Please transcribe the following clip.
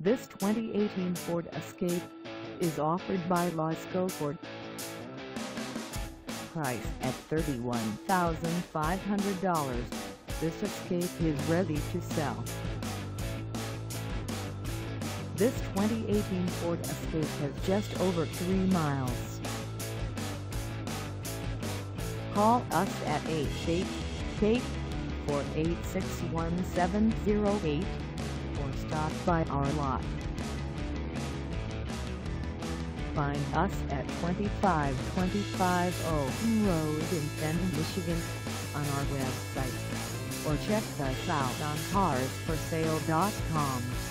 This 2018 Ford Escape is offered by LASCO Ford. Price at $31,500, this Escape is ready to sell. This 2018 Ford Escape has just over 3 miles. Call us at 888-486-1708 or stop by our lot. Find us at 2525 OWEN Road in Fenton, Michigan on our website, or check us out on carsforsale.com.